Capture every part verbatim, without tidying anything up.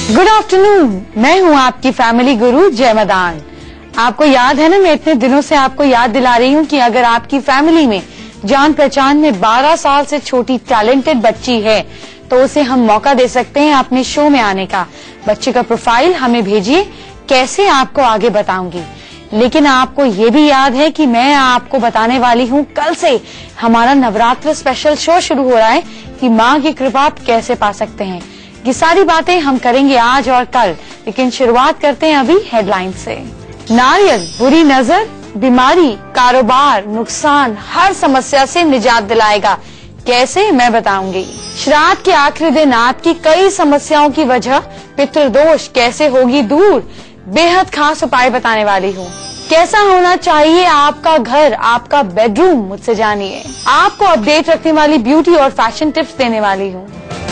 Good afternoon, मैं हूँ आपकी फैमिली गुरु जय मदान। आपको याद है ना, मैं इतने दिनों से आपको याद दिला रही हूँ कि अगर आपकी फैमिली में जान पहचान में बारह साल से छोटी टैलेंटेड बच्ची है तो उसे हम मौका दे सकते हैं अपने शो में आने का। बच्चे का प्रोफाइल हमें भेजिए, कैसे आपको आगे बताऊंगी। लेकिन आपको ये भी याद है कि मैं आपको बताने वाली हूँ, कल से हमारा नवरात्र स्पेशल शो शुरू हो रहा है कि माँ की कृपा आप कैसे पा सकते हैं। ये सारी बातें हम करेंगे आज और कल, लेकिन शुरुआत करते हैं अभी हेडलाइन से। नारियल बुरी नजर, बीमारी, कारोबार, नुकसान, हर समस्या से निजात दिलाएगा। कैसे, मैं बताऊंगी। श्राद्ध के आखिरी दिन आपकी कई समस्याओं की वजह पितृदोष कैसे होगी दूर, बेहद खास उपाय बताने वाली हूँ। कैसा होना चाहिए आपका घर, आपका बेडरूम, मुझसे जानिए। आपको अपडेट रखने वाली ब्यूटी और फैशन टिप्स देने वाली हूँ।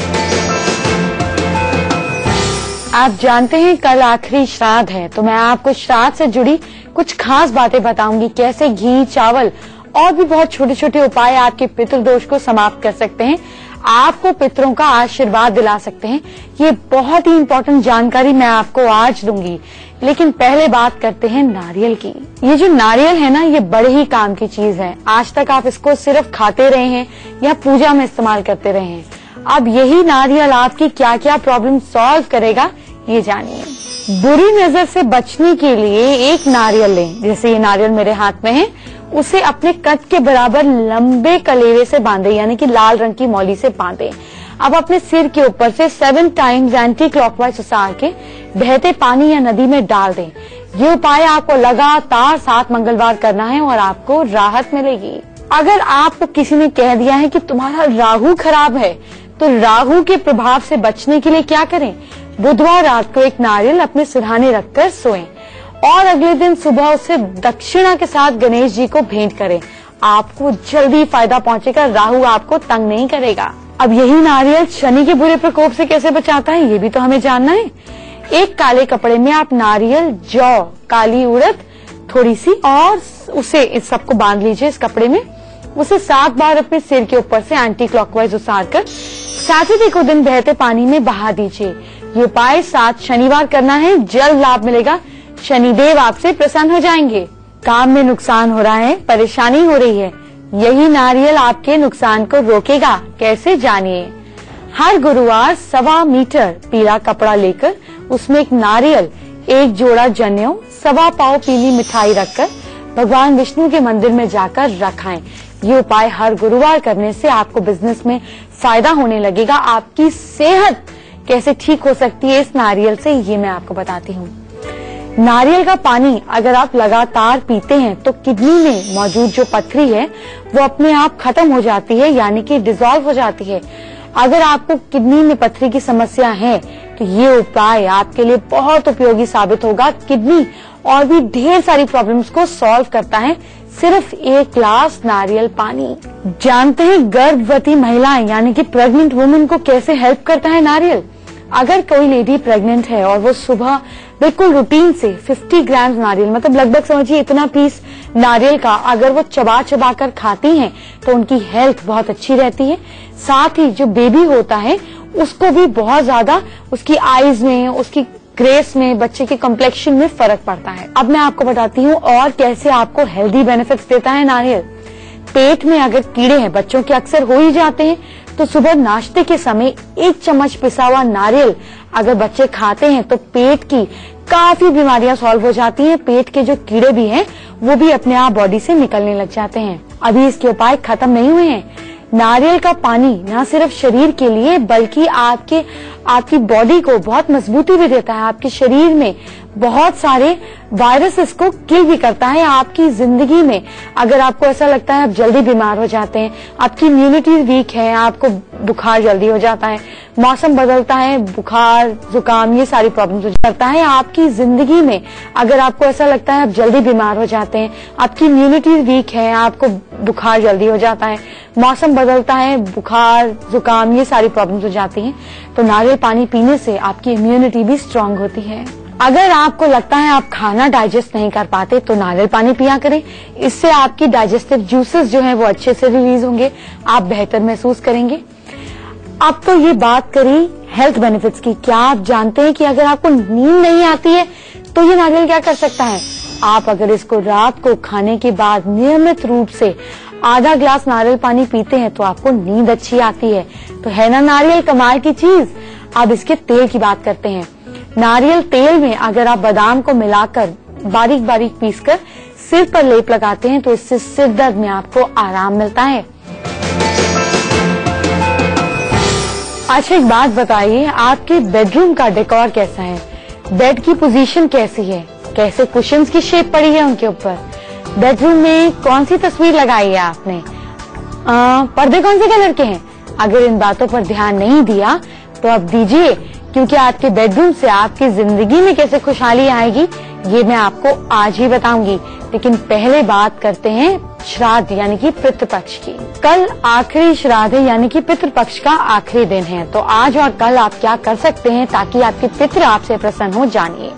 आप जानते हैं कल आखिरी श्राद्ध है, तो मैं आपको श्राद्ध से जुड़ी कुछ खास बातें बताऊंगी। कैसे घी, चावल और भी बहुत छोटे छोटे उपाय आपके पितृदोष को समाप्त कर सकते हैं, आपको पितरों का आशीर्वाद दिला सकते हैं। ये बहुत ही इम्पोर्टेंट जानकारी मैं आपको आज दूंगी। लेकिन पहले बात करते हैं नारियल की। ये जो नारियल है ना, ये बड़े ही काम की चीज है। आज तक आप इसको सिर्फ खाते रहे हैं या पूजा में इस्तेमाल करते रहे हैं। अब यही नारियल आपकी क्या क्या प्रॉब्लम सॉल्व करेगा, ये जानिए। बुरी नजर से बचने के लिए एक नारियल लें, जैसे ये नारियल मेरे हाथ में है, उसे अपने कद के बराबर लंबे कलेवे से बांधे, यानी कि लाल रंग की मौली से बांधे। अब अपने सिर के ऊपर से सेवन टाइम्स एंटी क्लॉकवाइज उसार के बहते पानी या नदी में डाल दें। ये उपाय आपको लगातार सात मंगलवार करना है और आपको राहत मिलेगी। अगर आपको किसी ने कह दिया है कि तुम्हारा राहु खराब है, तो राहु के प्रभाव से बचने के लिए क्या करें? बुधवार रात को एक नारियल अपने सिरहाने रखकर सोएं और अगले दिन सुबह उसे दक्षिणा के साथ गणेश जी को भेंट करें। आपको जल्दी फायदा पहुंचेगा, राहु आपको तंग नहीं करेगा। अब यही नारियल शनि के बुरे प्रकोप से कैसे बचाता है, ये भी तो हमें जानना है। एक काले कपड़े में आप नारियल, जौ, काली उड़द थोड़ी सी और उसे इस सबको बांध लीजिए इस कपड़े में। उसे सात बार अपने सिर के ऊपर से एंटी क्लॉकवाइज उसार कर सैटरडे को दिन बहते पानी में बहा दीजिए। ये उपाय सात शनिवार करना है, जल्द लाभ मिलेगा, शनिदेव आपसे प्रसन्न हो जाएंगे। काम में नुकसान हो रहा है, परेशानी हो रही है, यही नारियल आपके नुकसान को रोकेगा। कैसे, जानिए। हर गुरुवार सवा मीटर पीला कपड़ा लेकर उसमें एक नारियल, एक जोड़ा जनेऊ, सवा पाव पीली मिठाई रखकर भगवान विष्णु के मंदिर में जाकर रखाएं। ये उपाय हर गुरुवार करने से आपको बिजनेस में फायदा होने लगेगा। आपकी सेहत कैसे ठीक हो सकती है इस नारियल से, ये मैं आपको बताती हूँ। नारियल का पानी अगर आप लगातार पीते हैं तो किडनी में मौजूद जो पथरी है वो अपने आप खत्म हो जाती है, यानी कि डिसॉल्व हो जाती है। अगर आपको किडनी में पथरी की समस्या है तो ये उपाय आपके लिए बहुत उपयोगी साबित होगा। किडनी और भी ढेर सारी प्रॉब्लम्स को सॉल्व करता है सिर्फ एक ग्लास नारियल पानी। जानते हैं गर्भवती महिलाएं यानी कि प्रेग्नेंट वुमेन को कैसे हेल्प करता है नारियल? अगर कोई लेडी प्रेग्नेंट है और वो सुबह बिल्कुल रूटीन से पचास ग्राम नारियल, मतलब लगभग समझिए इतना पीस नारियल का अगर वो चबा चबा कर खाती हैं तो उनकी हेल्थ बहुत अच्छी रहती है। साथ ही जो बेबी होता है उसको भी बहुत ज्यादा उसकी आईज में, उसकी ग्रेस में, बच्चे के कम्प्लेक्शन में फर्क पड़ता है। अब मैं आपको बताती हूँ और कैसे आपको हेल्दी बेनिफिट्स देता है नारियल। पेट में अगर कीड़े हैं, बच्चों के अक्सर हो ही जाते हैं, तो सुबह नाश्ते के समय एक चम्मच पिसा हुआ नारियल अगर बच्चे खाते हैं तो पेट की काफी बीमारियां सॉल्व हो जाती हैं। पेट के जो कीड़े भी हैं वो भी अपने आप बॉडी से निकलने लग जाते हैं। अभी इसके उपाय खत्म नहीं हुए हैं। नारियल का पानी न सिर्फ शरीर के लिए बल्कि आपके आपकी बॉडी को बहुत मजबूती भी देता है। आपके शरीर में बहुत सारे वायरसेस को किल भी करता है। आपकी जिंदगी में अगर आपको ऐसा लगता है आप जल्दी बीमार हो जाते हैं, आपकी इम्यूनिटी वीक है, आपको बुखार जल्दी हो जाता है, मौसम बदलता है, बुखार, जुकाम, ये सारी प्रॉब्लम्स हो जाता है आपकी जिंदगी में। अगर आपको ऐसा लगता है आप जल्दी बीमार हो जाते हैं, आपकी इम्यूनिटी वीक है, आपको बुखार जल्दी हो जाता है, मौसम बदलता है, बुखार, जुकाम, ये सारी प्रॉब्लम्स हो जाती हैं, तो नारियल पानी पीने से आपकी इम्यूनिटी भी स्ट्रांग होती है। अगर आपको लगता है आप खाना डाइजेस्ट नहीं कर पाते तो नारियल पानी पिया करें। इससे आपकी डाइजेस्टिव जूसेस जो हैं वो अच्छे से रिलीज होंगे, आप बेहतर महसूस करेंगे। अब तो ये बात करी हेल्थ बेनिफिट्स की। क्या आप जानते हैं कि अगर आपको नींद नहीं आती है तो ये नारियल क्या कर सकता है? आप अगर इसको रात को खाने के बाद नियमित रूप से आधा ग्लास नारियल पानी पीते हैं तो आपको नींद अच्छी आती है। तो है ना नारियल कमाल की चीज। अब इसके तेल की बात करते हैं। नारियल तेल में अगर आप बादाम को मिलाकर बारीक बारीक पीसकर सिर पर लेप लगाते हैं तो इससे सिर दर्द में आपको आराम मिलता है। अच्छा एक बात बताइए, आपके बेडरूम का डेकोर कैसा है? बेड की पोजीशन कैसी है? कैसे कुशन्स की शेप पड़ी है उनके ऊपर? बेडरूम में कौन सी तस्वीर लगाई है आपने? आ, पर्दे कौन से कलर के हैं? अगर इन बातों पर ध्यान नहीं दिया तो अब दीजिए, क्योंकि आपके बेडरूम से आपकी जिंदगी में कैसे खुशहाली आएगी ये मैं आपको आज ही बताऊंगी। लेकिन पहले बात करते हैं श्राद्ध यानी कि पितृपक्ष की। कल आखिरी श्राद्ध है यानी कि पितृपक्ष का आखिरी दिन है। तो आज और कल आप क्या कर सकते हैं ताकि आपके पितृ आपसे प्रसन्न हो, जानिए।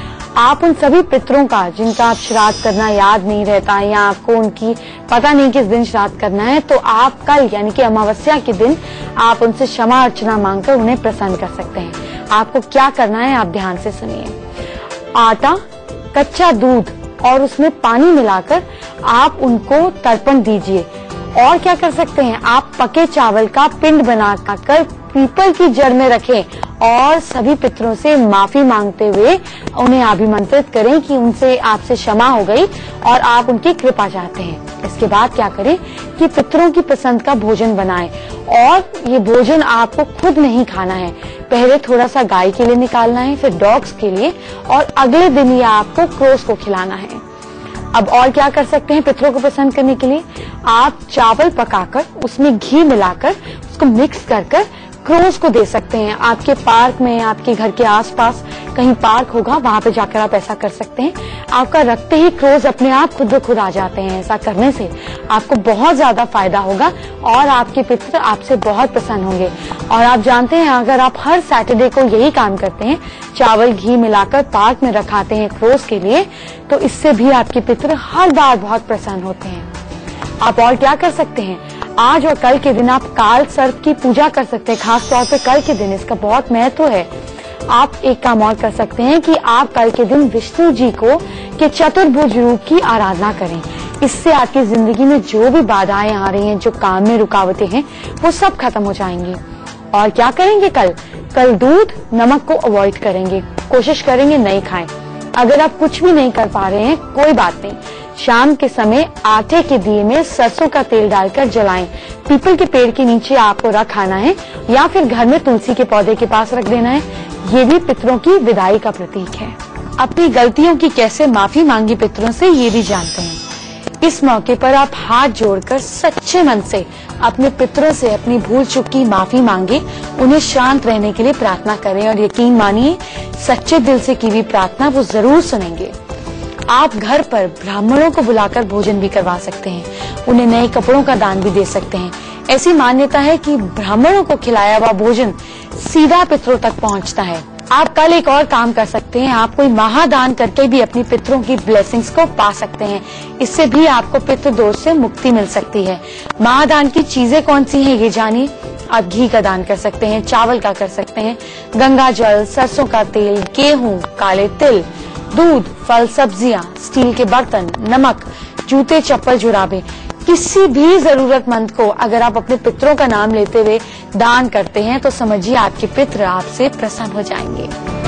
आप उन सभी पितरों का जिनका आप श्राद्ध करना याद नहीं रहता है या आपको उनकी पता नहीं किस दिन श्राद्ध करना है, तो आप कल यानी कि अमावस्या के दिन आप उनसे क्षमा अर्चना मांगकर उन्हें प्रसन्न कर सकते हैं। आपको क्या करना है आप ध्यान से सुनिए। आटा, कच्चा दूध और उसमें पानी मिलाकर आप उनको तर्पण दीजिए। और क्या कर सकते हैं, आप पके चावल का पिंड बनाकर पीपल की जड़ में रखें और सभी पितरों से माफी मांगते हुए उन्हें अभिमंत्रित करें कि उनसे आपसे क्षमा हो गई और आप उनकी कृपा चाहते हैं। इसके बाद क्या करें कि पितरों की पसंद का भोजन बनाएं और ये भोजन आपको खुद नहीं खाना है। पहले थोड़ा सा गाय के लिए निकालना है, फिर डॉग्स के लिए और अगले दिन ये आपको क्रोस को खिलाना है। अब और क्या कर सकते हैं पितरों को पसंद करने के लिए? आप चावल पकाकर उसमें घी मिलाकर उसको मिक्स कर कर क्रोस को दे सकते हैं। आपके पार्क में, आपके घर के आसपास कहीं पार्क होगा, वहां पे जाकर आप ऐसा कर सकते हैं। आपका रखते ही क्रोस अपने आप खुद ब खुद आ जाते हैं। ऐसा करने से आपको बहुत ज्यादा फायदा होगा और आपके पितृ आपसे बहुत प्रसन्न होंगे। और आप जानते हैं अगर आप हर सैटरडे को यही काम करते हैं, चावल घी मिलाकर पार्क में रखाते हैं क्रोस के लिए, तो इससे भी आपके पितृ हर बार बहुत प्रसन्न होते हैं। आप और क्या कर सकते हैं, आज और कल के दिन आप काल सर्प की पूजा कर सकते हैं। खास तौर पे कल के दिन इसका बहुत महत्व है। आप एक काम और कर सकते हैं कि आप कल के दिन विष्णु जी को के चतुर्भुज रूप की आराधना करें। इससे आपकी जिंदगी में जो भी बाधाएं आ रही हैं, जो काम में रुकावटें हैं, वो सब खत्म हो जाएंगी। और क्या करेंगे कल? कल दूध, नमक को अवॉइड करेंगे, कोशिश करेंगे नहीं खाएं। अगर आप कुछ भी नहीं कर पा रहे हैं कोई बात नहीं, शाम के समय आटे के दिए में सरसों का तेल डालकर जलाएं। पीपल के पेड़ के नीचे आपको रख आना है या फिर घर में तुलसी के पौधे के पास रख देना है। ये भी पितरों की विदाई का प्रतीक है। अपनी गलतियों की कैसे माफी मांगी पितरों से ये भी जानते हैं। इस मौके पर आप हाथ जोड़कर सच्चे मन से अपने पितरों से अपनी भूल चूक की माफी मांगे, उन्हें शांत रहने के लिए प्रार्थना करें और यकीन मानिए सच्चे दिल से की हुई प्रार्थना वो जरूर सुनेंगे। आप घर पर ब्राह्मणों को बुलाकर भोजन भी करवा सकते हैं, उन्हें नए कपड़ों का दान भी दे सकते हैं। ऐसी मान्यता है कि ब्राह्मणों को खिलाया हुआ भोजन सीधा पितरों तक पहुंचता है। आप कल एक और काम कर सकते हैं, आप कोई महादान करके भी अपनी पितरों की ब्लेसिंग्स को पा सकते हैं। इससे भी आपको पितृ दोष से मुक्ति मिल सकती है। महादान की चीजें कौन सी हैं ये जानिए। आप घी का दान कर सकते हैं, चावल का कर सकते हैं, गंगा जल, सरसों का तेल, गेहूं, काले तिल, दूध, फल, सब्जियां, स्टील के बर्तन, नमक, जूते, चप्पल, जुराबे। किसी भी जरूरतमंद को अगर आप अपने पितरों का नाम लेते हुए दान करते हैं तो समझिए आपके पितृ आपसे प्रसन्न हो जाएंगे।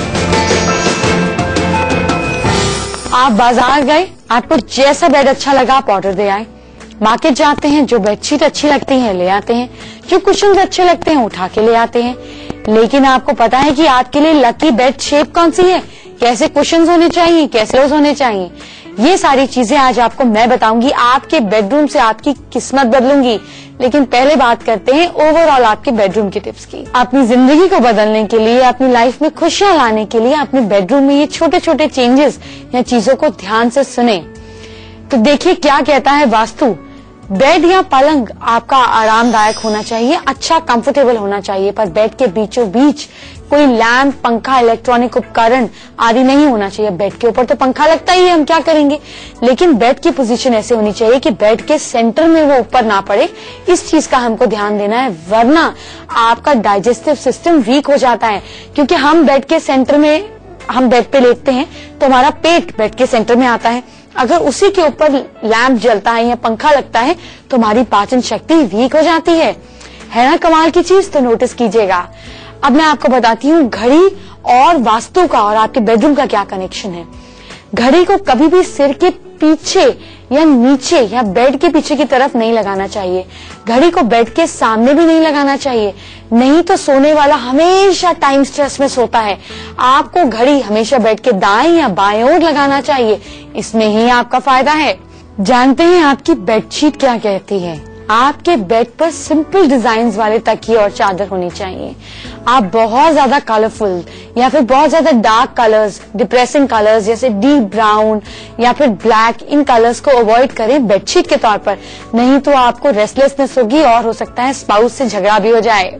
आप बाजार गए, आपको जैसा बेड अच्छा लगा आप ऑर्डर दे आए। मार्केट जाते हैं, जो बेडशीट अच्छी लगती है ले आते हैं, जो कुशन अच्छे लगते हैं उठा के ले आते हैं। लेकिन आपको पता है कि आपके लिए लकी बेड शेप कौन सी है, कैसे कुशन्स होने चाहिए, कैसे रोज होने चाहिए, ये सारी चीजें आज आपको मैं बताऊंगी। आपके बेडरूम से आपकी किस्मत बदलूंगी। लेकिन पहले बात करते हैं ओवरऑल आपके बेडरूम की टिप्स की। अपनी जिंदगी को बदलने के लिए, अपनी लाइफ में खुशियां लाने के लिए अपने बेडरूम में ये छोटे छोटे चेंजेस या चीजों को ध्यान से सुने। तो देखिए क्या कहता है वास्तु। बेड या पलंग आपका आरामदायक होना चाहिए, अच्छा कंफर्टेबल होना चाहिए, पर बेड के बीचों बीच कोई लैंप, पंखा, इलेक्ट्रॉनिक उपकरण आदि नहीं होना चाहिए। बेड के ऊपर तो पंखा लगता ही है, हम क्या करेंगे, लेकिन बेड की पोजीशन ऐसे होनी चाहिए कि बेड के सेंटर में वो ऊपर ना पड़े। इस चीज का हमको ध्यान देना है, वरना आपका डाइजेस्टिव सिस्टम वीक हो जाता है। क्योंकि हम बेड के सेंटर में, हम बेड पे लेटते हैं तो हमारा पेट बेड के सेंटर में आता है। अगर उसी के ऊपर लैंप जलता है या पंखा लगता है तो हमारी पाचन शक्ति वीक हो जाती है। है ना कमाल की चीज, तो नोटिस कीजिएगा। अब मैं आपको बताती हूँ घड़ी और वास्तु का और आपके बेडरूम का क्या कनेक्शन है। घड़ी को कभी भी सिर के पीछे या नीचे या बेड के पीछे की तरफ नहीं लगाना चाहिए। घड़ी को बेड के सामने भी नहीं लगाना चाहिए, नहीं तो सोने वाला हमेशा टाइम स्ट्रेस में सोता है। आपको घड़ी हमेशा बेड के दाएं या बाएं ओर लगाना चाहिए, इसमें ही आपका फायदा है। जानते हैं आपकी बेडशीट क्या कहती है? आपके बेड पर सिंपल डिजाइन वाले तकिए और चादर होनी चाहिए। आप बहुत ज्यादा कलरफुल या फिर बहुत ज्यादा डार्क कलर्स, डिप्रेसिंग कलर्स जैसे डीप ब्राउन या फिर ब्लैक, इन कलर्स को अवॉइड करें बेडशीट के तौर पर, नहीं तो आपको रेस्टलेसनेस होगी और हो सकता है स्पाउस से झगड़ा भी हो जाए।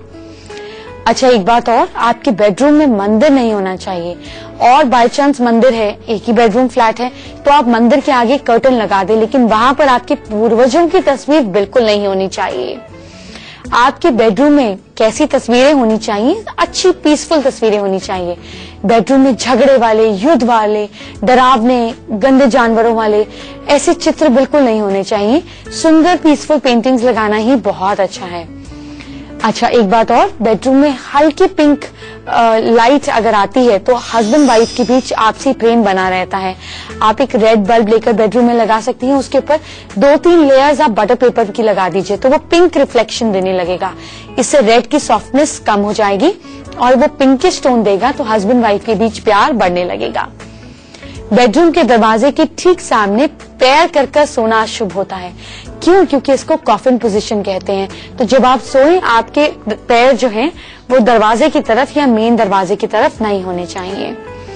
अच्छा, एक बात और, आपके बेडरूम में मंदिर नहीं होना चाहिए, और बाय चांस मंदिर है, एक ही बेडरूम फ्लैट है, तो आप मंदिर के आगे कर्टन लगा दें, लेकिन वहां पर आपके पूर्वजों की तस्वीर बिल्कुल नहीं होनी चाहिए। आपके बेडरूम में कैसी तस्वीरें होनी चाहिए? अच्छी पीसफुल तस्वीरें होनी चाहिए। बेडरूम में झगड़े वाले, युद्ध वाले, डरावने, गंदे जानवरों वाले ऐसे चित्र बिल्कुल नहीं होने चाहिए। सुंदर पीसफुल पेंटिंग्स लगाना ही बहुत अच्छा है। अच्छा, एक बात और, बेडरूम में हल्की पिंक लाइट अगर आती है तो हस्बैंड वाइफ के बीच आपसी प्रेम बना रहता है। आप एक रेड बल्ब लेकर बेडरूम में लगा सकती हैं, उसके ऊपर दो तीन लेयर्स आप बटर पेपर की लगा दीजिए तो वो पिंक रिफ्लेक्शन देने लगेगा। इससे रेड की सॉफ्टनेस कम हो जाएगी और वो पिंकिश टोन देगा, तो हस्बैंड वाइफ के बीच प्यार बढ़ने लगेगा। बेडरूम के दरवाजे के ठीक सामने पैर कर कर सोना शुभ होता है। क्यों? क्योंकि इसको कॉफिन पोजीशन कहते हैं। तो जब आप सोएं, आपके पैर जो हैं वो दरवाजे की तरफ या मेन दरवाजे की तरफ नहीं होने चाहिए।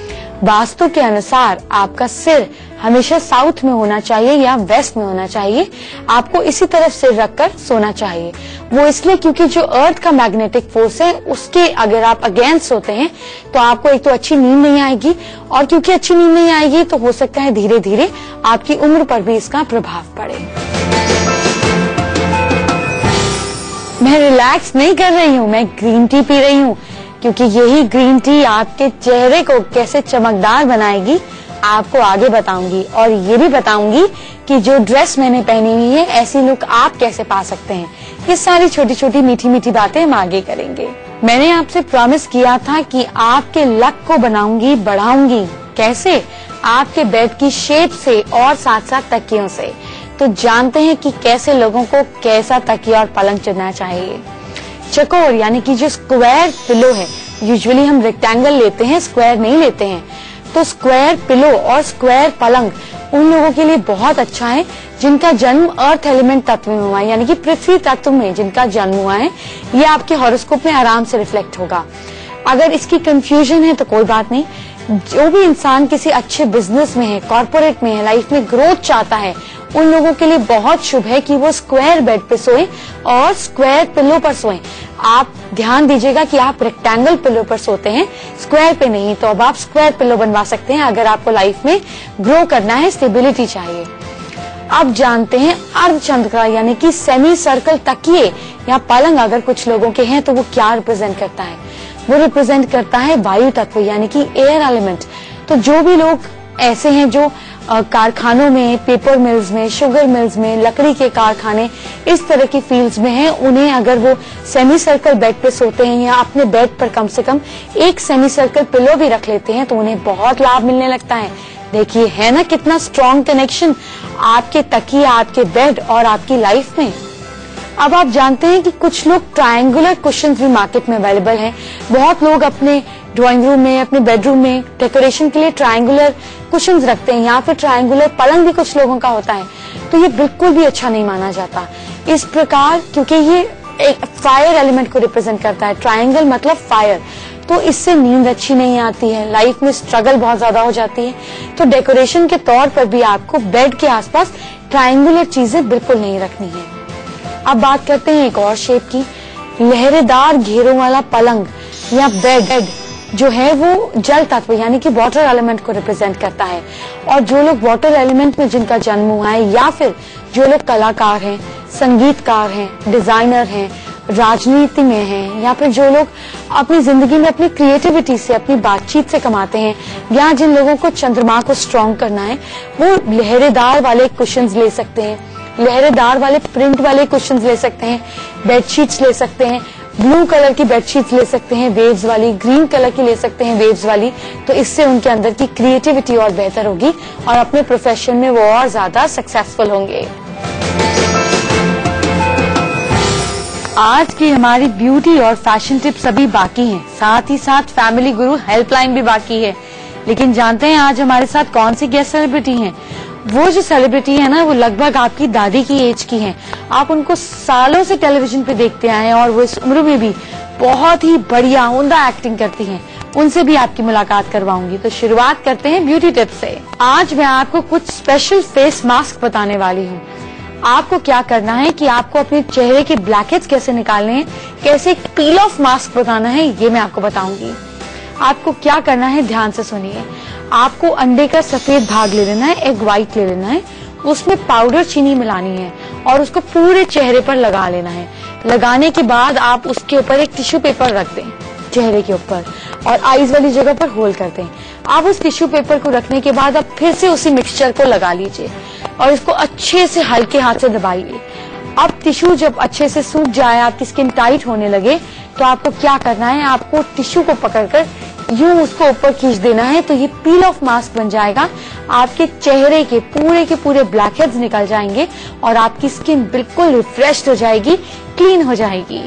वास्तु के अनुसार आपका सिर हमेशा साउथ में होना चाहिए या वेस्ट में होना चाहिए। आपको इसी तरफ सिर रखकर सोना चाहिए। वो इसलिए क्योंकि जो अर्थ का मैग्नेटिक फोर्स है उसके अगर आप अगेंस्ट सोते हैं तो आपको एक तो अच्छी नींद नहीं आएगी, और क्योंकि अच्छी नींद नहीं आएगी तो हो सकता है धीरे धीरे आपकी उम्र पर भी इसका प्रभाव पड़े। मैं रिलैक्स नहीं कर रही हूँ, मैं ग्रीन टी पी रही हूँ, क्योंकि यही ग्रीन टी आपके चेहरे को कैसे चमकदार बनाएगी आपको आगे बताऊंगी, और ये भी बताऊंगी कि जो ड्रेस मैंने पहनी हुई है ऐसी लुक आप कैसे पा सकते हैं। ये सारी छोटी छोटी मीठी मीठी बातें हम आगे करेंगे। मैंने आपसे प्रॉमिस किया था कि आपके लक को बनाऊंगी, बढ़ाऊंगी। कैसे? आपके बेड की शेप से और साथ साथ तकियों से। तो जानते हैं कि कैसे लोगों को कैसा तकिया और पलंग चुनना चाहिए। चकोर यानी कि जो स्क्वायर पिलो है, यूजुअली हम रेक्टेंगल लेते हैं, स्क्वायर नहीं लेते हैं। तो स्क्वायर पिलो और स्क्वायर पलंग उन लोगों के लिए बहुत अच्छा है जिनका जन्म अर्थ एलिमेंट तत्व में हुआ है, यानी कि पृथ्वी तत्व में जिनका जन्म हुआ है। ये आपके हॉरोस्कोप में आराम से रिफ्लेक्ट होगा। अगर इसकी कंफ्यूजन है तो कोई बात नहीं। जो भी इंसान किसी अच्छे बिजनेस में है, कॉर्पोरेट में है, लाइफ में ग्रोथ चाहता है, उन लोगों के लिए बहुत शुभ है कि वो स्क्वायर बेड पे सोएं और स्क्वायर पिलो पर सोएं। आप ध्यान दीजिएगा कि आप रेक्टेंगल पिलो पर सोते हैं, स्क्वायर पे नहीं। तो अब आप स्क्वायर पिलो बनवा सकते हैं अगर आपको लाइफ में ग्रो करना है, स्टेबिलिटी चाहिए। अब जानते हैं अर्धचंद्र यानी कि सेमी सर्कल तकिए या पलंग अगर कुछ लोगों के हैं तो वो क्या रिप्रेजेंट करता है? वो रिप्रेजेंट करता है वायु तत्व यानी कि एयर एलिमेंट। तो जो भी लोग ऐसे हैं जो कारखानों में, पेपर मिल्स में, शुगर मिल्स में, लकड़ी के कारखाने, इस तरह की फील्ड्स में हैं, उन्हें अगर वो सेमी सर्कल बेड पे सोते हैं या अपने बेड पर कम से कम एक सेमी सर्कल पिलो भी रख लेते हैं तो उन्हें बहुत लाभ मिलने लगता है। देखिए, है ना कितना स्ट्रॉन्ग कनेक्शन आपके तकिए, आपके बेड और आपकी लाइफ में। अब आप जानते हैं कि कुछ लोग ट्रायंगुलर कुशन्स भी मार्केट में अवेलेबल हैं। बहुत लोग अपने ड्राइंग रूम में, अपने बेडरूम में डेकोरेशन के लिए ट्रायंगुलर कुशन्स रखते हैं, या फिर ट्रायंगुलर पलंग भी कुछ लोगों का होता है। तो ये बिल्कुल भी अच्छा नहीं माना जाता इस प्रकार, क्योंकि ये एक फायर एलिमेंट को रिप्रेजेंट करता है। ट्रायंगल मतलब फायर, तो इससे नींद अच्छी नहीं आती है, लाइफ में स्ट्रगल बहुत ज्यादा हो जाती है। तो डेकोरेशन के तौर पर भी आपको बेड के आसपास ट्रायंगुलर चीजें बिल्कुल नहीं रखनी है। अब बात करते हैं एक और शेप की। लहरेदार घेरों वाला पलंग या बेड जो है वो जल तत्व यानी कि वाटर एलिमेंट को रिप्रेजेंट करता है। और जो लोग वाटर एलिमेंट में जिनका जन्म हुआ है, या फिर जो लोग कलाकार हैं, संगीतकार हैं, डिजाइनर हैं, राजनीति में हैं, या फिर जो लोग अपनी जिंदगी में अपनी क्रिएटिविटी से, अपनी बातचीत से कमाते हैं, या जिन लोगों को चंद्रमा को स्ट्रॉन्ग करना है, वो लहरेदार वाले कुशन्स ले सकते हैं, लहरेदार वाले प्रिंट वाले कुशन्स ले सकते हैं, बेडशीट्स ले सकते हैं, ब्लू कलर की बेडशीट्स ले सकते हैं वेव्स वाली, ग्रीन कलर की ले सकते हैं वेव्स वाली। तो इससे उनके अंदर की क्रिएटिविटी और बेहतर होगी और अपने प्रोफेशन में वो और ज्यादा सक्सेसफुल होंगे। आज की हमारी ब्यूटी और फैशन टिप्स अभी बाकी हैं, साथ ही साथ फैमिली गुरु हेल्पलाइन भी बाकी है। लेकिन जानते हैं आज हमारे साथ कौन सी गेस्ट सेलिब्रिटी हैं? वो जो सेलिब्रिटी है ना, वो लगभग आपकी दादी की एज की हैं। आप उनको सालों से टेलीविजन पे देखते आए हैं और वो इस उम्र में भी बहुत ही बढ़िया उम्दा एक्टिंग करती हैं। उनसे भी आपकी मुलाकात करवाऊंगी। तो शुरुआत करते हैं ब्यूटी टिप्स से। आज मैं आपको कुछ स्पेशल फेस मास्क बताने वाली हूँ। आपको क्या करना है कि आपको अपने चेहरे के ब्लैकहेड्स कैसे निकालने हैं, कैसे एक पील ऑफ मास्क बनाना है, ये मैं आपको बताऊंगी। आपको क्या करना है, ध्यान से सुनिए। आपको अंडे का सफेद भाग ले लेना है, एग व्हाइट ले लेना है, उसमें पाउडर चीनी मिलानी है और उसको पूरे चेहरे पर लगा लेना है। लगाने के बाद आप उसके ऊपर एक टिश्यू पेपर रख दें चेहरे के ऊपर और आईज वाली जगह पर होल्ड कर दें। आप उस टिश्यू पेपर को रखने के बाद आप फिर से उसी मिक्सचर को लगा लीजिए और इसको अच्छे से हल्के हाथ से दबाइए। अब टिश्यू जब अच्छे से सूख जाए, आपकी स्किन टाइट होने लगे, तो आपको क्या करना है, आपको टिश्यू को पकड़कर यूं उसको ऊपर खींच देना है। तो ये पील ऑफ मास्क बन जाएगा। आपके चेहरे के पूरे के पूरे ब्लैकहेड्स निकल जाएंगे और आपकी स्किन बिल्कुल रिफ्रेश्ड हो जाएगी, क्लीन हो जाएगी।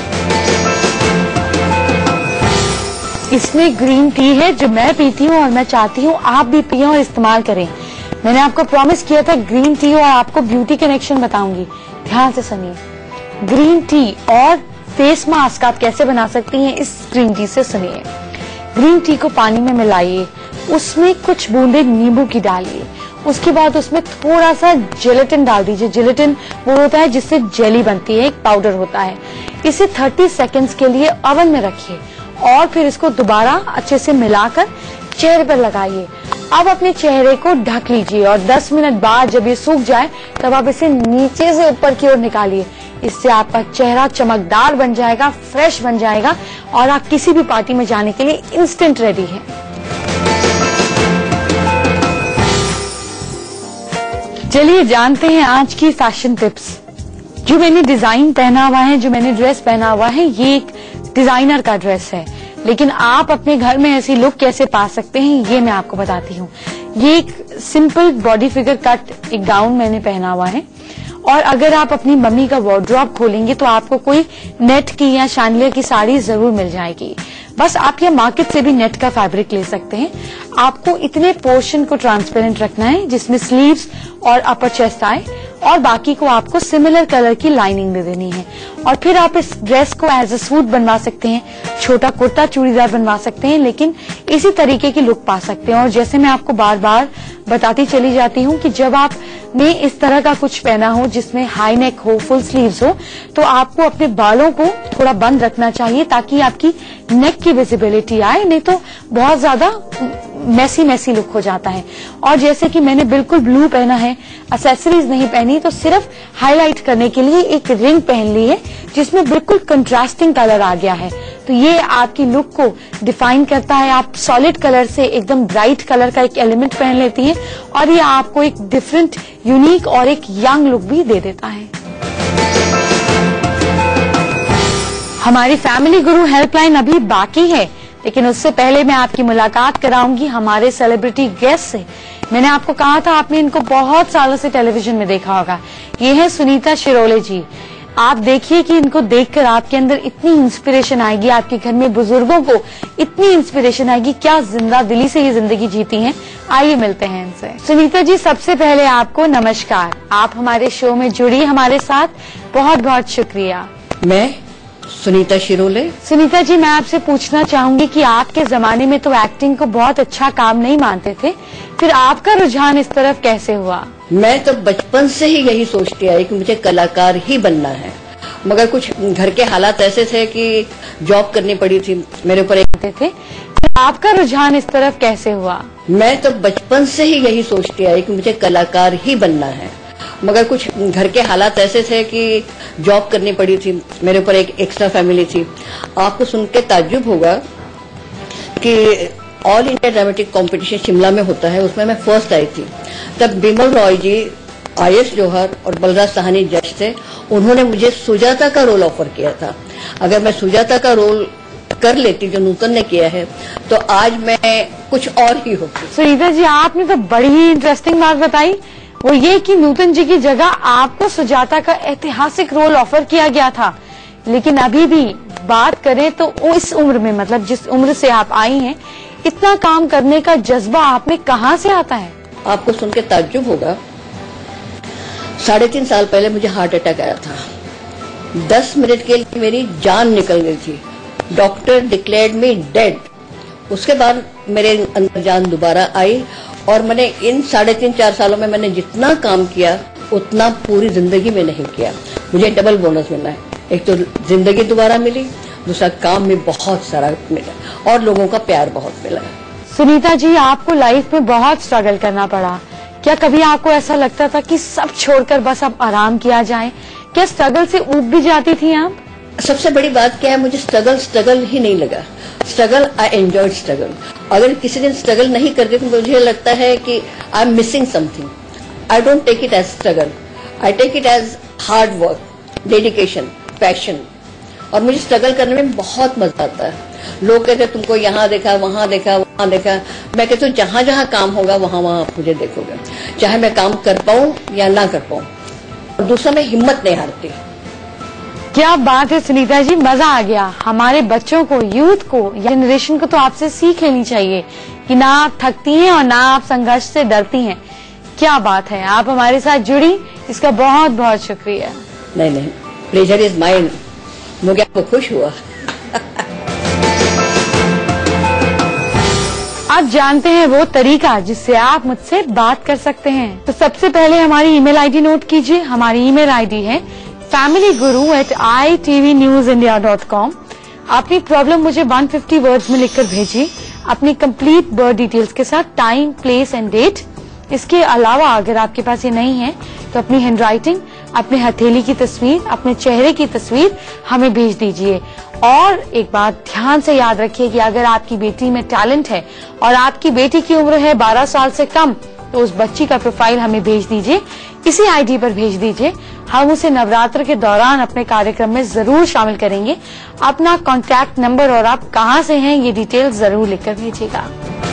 इसमें ग्रीन टी है जो मैं पीती हूँ और मैं चाहती हूँ आप भी पिए और इस्तेमाल करें। मैंने आपको प्रॉमिस किया था ग्रीन टी और आपको ब्यूटी कनेक्शन बताऊंगी, ध्यान से सुनिए। ग्रीन टी और फेस मास्क आप कैसे बना सकती हैं इस ग्रीन टी से सुनिए। ग्रीन टी को पानी में मिलाइए, उसमें कुछ बूंदे नींबू की डालिए, उसके बाद उसमें थोड़ा सा जेलेटिन डाल दीजिए। जेलेटिन वो होता है जिससे जेली बनती है, एक पाउडर होता है। इसे तीस सेकंड्स के लिए ओवन में रखिए और फिर इसको दोबारा अच्छे से मिलाकर चेहरे पर लगाइए। अब अपने चेहरे को ढक लीजिए और दस मिनट बाद जब ये सूख जाए तब आप इसे नीचे से ऊपर की ओर निकालिए। इससे आपका चेहरा चमकदार बन जाएगा, फ्रेश बन जाएगा और आप किसी भी पार्टी में जाने के लिए इंस्टेंट रेडी हैं। चलिए जानते हैं आज की फैशन टिप्स। जो मैंने डिजाइन पहना हुआ है, जो मैंने ड्रेस पहना हुआ है, ये एक डिजाइनर का ड्रेस है, लेकिन आप अपने घर में ऐसी लुक कैसे पा सकते हैं ये मैं आपको बताती हूँ। ये एक सिंपल बॉडी फिगर कट एक गाउन मैंने पहना हुआ है और अगर आप अपनी मम्मी का वार्डरोब खोलेंगे तो आपको कोई नेट की या शानलियर की साड़ी जरूर मिल जाएगी। बस आप ये मार्केट से भी नेट का फैब्रिक ले सकते हैं। आपको इतने पोर्शन को ट्रांसपेरेंट रखना है जिसमें स्लीव्स और अपर चेस्ट आए और बाकी को आपको सिमिलर कलर की लाइनिंग दे देनी है। और फिर आप इस ड्रेस को एज अ सूट बनवा सकते हैं, छोटा कुर्ता चूड़ीदार बनवा सकते हैं, लेकिन इसी तरीके की लुक पा सकते हैं। और जैसे मैं आपको बार बार बताती चली जाती हूँ कि जब आप ने इस तरह का कुछ पहना हो जिसमें हाई नेक हो, फुल स्लीव्स हो, तो आपको अपने बालों को थोड़ा बंद रखना चाहिए ताकि आपकी नेक की विजिबिलिटी आए, नहीं तो बहुत ज्यादा मैसी मैसी लुक हो जाता है। और जैसे कि मैंने बिल्कुल ब्लू पहना है, एक्सेसरीज नहीं पहनी, तो सिर्फ हाईलाइट करने के लिए एक रिंग पहन ली है जिसमें बिल्कुल कंट्रास्टिंग कलर आ गया है। तो ये आपकी लुक को डिफाइन करता है। आप सॉलिड कलर से एकदम ब्राइट कलर का एक एलिमेंट पहन लेती हैं और ये आपको एक डिफरेंट, यूनिक और एक यंग लुक भी दे देता है। हमारी फैमिली गुरु हेल्पलाइन अभी बाकी है, लेकिन उससे पहले मैं आपकी मुलाकात कराऊंगी हमारे सेलिब्रिटी गेस्ट से। मैंने आपको कहा था आपने इनको बहुत सालों से टेलीविजन में देखा होगा। ये है सुनीता शिरोले जी। आप देखिए कि इनको देखकर आपके अंदर इतनी इंस्पिरेशन आएगी, आपके घर में बुजुर्गों को इतनी इंस्पिरेशन आएगी, क्या जिंदा दिली से ये जिंदगी जीती हैं। आइए मिलते हैं इनसे। सुनीता जी, सबसे पहले आपको नमस्कार। आप हमारे शो में जुड़ी हमारे साथ, बहुत बहुत शुक्रिया। मैं सुनीता शिरोले। सुनीता जी, मैं आपसे पूछना चाहूंगी कि आपके जमाने में तो एक्टिंग को बहुत अच्छा काम नहीं मानते थे, फिर आपका रुझान इस तरफ कैसे हुआ? मैं तो बचपन से ही यही सोचती आई कि मुझे कलाकार ही बनना है, मगर कुछ घर के हालात ऐसे थे कि जॉब करनी पड़ी थी मेरे ऊपर एक थे, फिर आपका रुझान इस तरफ कैसे हुआ? मैं तो बचपन से ही यही सोचती आई कि मुझे कलाकार ही बनना है, मगर कुछ घर के हालात ऐसे थे कि जॉब करनी पड़ी थी मेरे ऊपर एक एक्स्ट्रा फैमिली थी। आपको सुन के ताज्जुब होगा कि all India dramatic competition Shimla में होता है, उसमें मैं फर्स्ट आई थी। तब बिमल रॉय जी, आयुष जौहर और बलराज साहनी जज थे। उन्होंने मुझे सुजाता का रोल ऑफर किया था। अगर मैं सुजाता का रोल कर लेती जो नूतन ने किया है तो आज मैं कुछ और ही होती। सुनीता जी, आपने तो बड़ी ही इंटरेस्टिंग बात बताई, वो ये कि नूतन जी की जगह आपको सुजाता का ऐतिहासिक रोल ऑफर किया गया था। लेकिन अभी भी बात करें तो इस उम्र में, मतलब जिस उम्र से आप आई हैं, इतना काम करने का जज्बा आप में कहाँ से आता है? आपको सुन के ताज्जुब होगा, साढ़े तीन साल पहले मुझे हार्ट अटैक आया था। दस मिनट के लिए मेरी जान निकल गई थी। Doctor declared me dead. उसके बाद मेरे अंदर जान दोबारा आई और मैंने इन साढ़े तीन चार सालों में मैंने जितना काम किया उतना पूरी जिंदगी में नहीं किया। मुझे डबल बोनस मिला है, एक तो जिंदगी दोबारा मिली, दूसरा काम में बहुत सारा मिला और लोगों का प्यार बहुत मिला। सुनीता जी, आपको लाइफ में बहुत स्ट्रगल करना पड़ा। क्या कभी आपको ऐसा लगता था कि सब छोड़कर बस अब आराम किया जाए? क्या स्ट्रगल से ऊब भी जाती थी आप? सबसे बड़ी बात क्या है, मुझे स्ट्रगल स्ट्रगल ही नहीं लगा। Struggle, I enjoyed struggle. अगर किसी दिन स्ट्रगल नहीं करती तो मुझे लगता है कि I am missing something. I don't take it as struggle, I take it as hard work, dedication, passion. और मुझे स्ट्रगल करने में बहुत मजा आता है। लोग कहते हैं तुमको यहाँ देखा, वहां देखा, वहां देखा। मैं कहती हूँ जहां जहां काम होगा वहां वहां आप मुझे देखोगे, चाहे मैं काम कर पाऊं या ना कर पाऊं। और दूसरा, मैं हिम्मत नहीं हारती। क्या बात है सुनीता जी, मजा आ गया। हमारे बच्चों को, यूथ को, जनरेशन को तो आपसे सीख लेनी चाहिए कि ना आप थकती हैं और ना आप संघर्ष से डरती हैं। क्या बात है, आप हमारे साथ जुड़ी, इसका बहुत बहुत शुक्रिया। नहीं नहीं, प्लेजर इज माइन। मुझे आपको खुश हुआ। आप जानते हैं वो तरीका जिससे आप मुझसे बात कर सकते हैं, तो सबसे पहले हमारी ईमेल आईडी नोट कीजिए। हमारी ईमेल आईडी है family Guru at I T V news India dot com. अपनी प्रॉब्लम मुझे एक सौ पचास वर्ड्स में लिखकर भेजिए, अपनी कंप्लीट बर्थ डिटेल्स के साथ, टाइम, प्लेस एंड डेट। इसके अलावा अगर आपके पास ये नहीं है तो अपनी हैंडराइटिंग, अपने हथेली की तस्वीर, अपने चेहरे की तस्वीर हमें भेज दीजिए। और एक बात ध्यान से याद रखिए कि अगर आपकी बेटी में टैलेंट है और आपकी बेटी की उम्र है बारह साल से कम, तो उस बच्ची का प्रोफाइल हमें भेज दीजिए, इसी आईडी पर भेज दीजिए। हम उसे नवरात्र के दौरान अपने कार्यक्रम में जरूर शामिल करेंगे। अपना कॉन्टैक्ट नंबर और आप कहां से हैं ये डिटेल जरूर लिखकर भेजिएगा।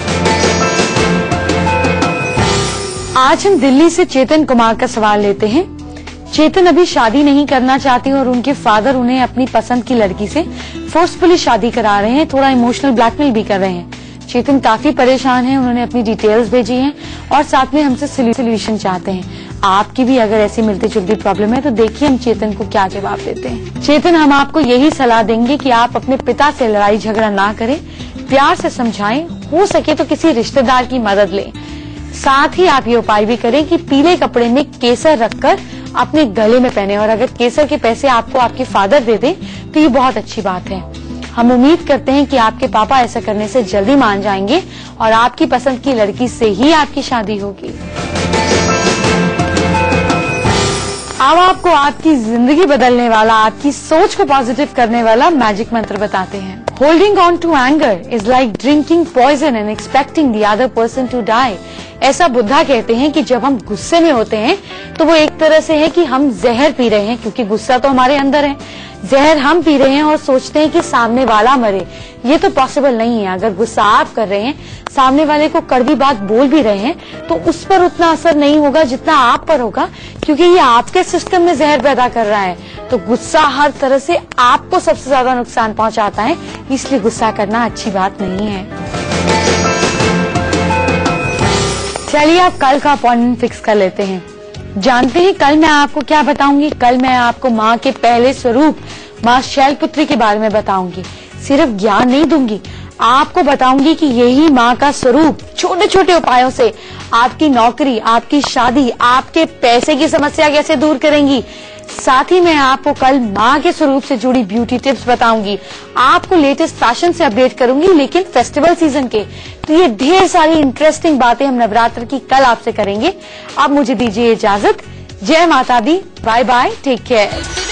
आज हम दिल्ली से चेतन कुमार का सवाल लेते हैं। चेतन अभी शादी नहीं करना चाहती और उनके फादर उन्हें अपनी पसंद की लड़की से फोर्सफुली शादी करा रहे हैं, थोड़ा इमोशनल ब्लैकमेल भी कर रहे हैं। चेतन काफी परेशान है, उन्होंने अपनी डिटेल्स भेजी हैं और साथ में हमसे सोल्यूशन चाहते हैं। आपकी भी अगर ऐसी मिलती जुलती प्रॉब्लम है तो देखिए हम चेतन को क्या जवाब देते हैं। चेतन, हम आपको यही सलाह देंगे कि आप अपने पिता से लड़ाई झगड़ा ना करें, प्यार से समझाएं, हो सके तो किसी रिश्तेदार की मदद लें। साथ ही आप ये उपाय भी करें कि पीले कपड़े में केसर रखकर अपने गले में पहने, और अगर केसर के पैसे आपको आपके फादर दे दें तो ये बहुत अच्छी बात है। हम उम्मीद करते हैं कि आपके पापा ऐसा करने से जल्दी मान जाएंगे और आपकी पसंद की लड़की से ही आपकी शादी होगी। अब आपको आपकी जिंदगी बदलने वाला, आपकी सोच को पॉजिटिव करने वाला मैजिक मंत्र बताते हैं। Holding on to anger is like drinking poison and expecting the other person to die. ऐसा बुद्धा कहते हैं कि जब हम गुस्से में होते हैं तो वो एक तरह से है कि हम जहर पी रहे हैं, क्योंकि गुस्सा तो हमारे अंदर है। जहर हम पी रहे हैं और सोचते हैं कि सामने वाला मरे। ये तो पॉसिबल नहीं है। अगर गुस्सा आप कर रहे हैं, सामने वाले को कड़वी बात बोल भी रहे हैं, तो उस पर उतना असर नहीं होगा जितना आप पर होगा, क्योंकि ये आपके सिस्टम में जहर पैदा कर रहा है। तो गुस्सा हर तरह से आपको सबसे ज्यादा नुकसान पहुंचाता है, इसलिए गुस्सा करना अच्छी बात नहीं है। चलिए आप कल का अपॉइंटमेंट फिक्स कर लेते हैं। जानते हैं कल मैं आपको क्या बताऊंगी? कल मैं आपको माँ के पहले स्वरूप माँ शैलपुत्री के बारे में बताऊंगी। सिर्फ ज्ञान नहीं दूंगी, आपको बताऊंगी कि यही माँ का स्वरूप छोटे छोटे उपायों से आपकी नौकरी, आपकी शादी, आपके पैसे की समस्या कैसे दूर करेंगी। साथ ही मैं आपको कल माँ के स्वरूप से जुड़ी ब्यूटी टिप्स बताऊंगी। आपको लेटेस्ट फैशन से अपडेट करूंगी, लेकिन फेस्टिवल सीजन के। तो ये ढेर सारी इंटरेस्टिंग बातें हम नवरात्र की कल आपसे करेंगे। अब मुझे दीजिए इजाजत। जय माता दी, बाय बाय, टेक केयर।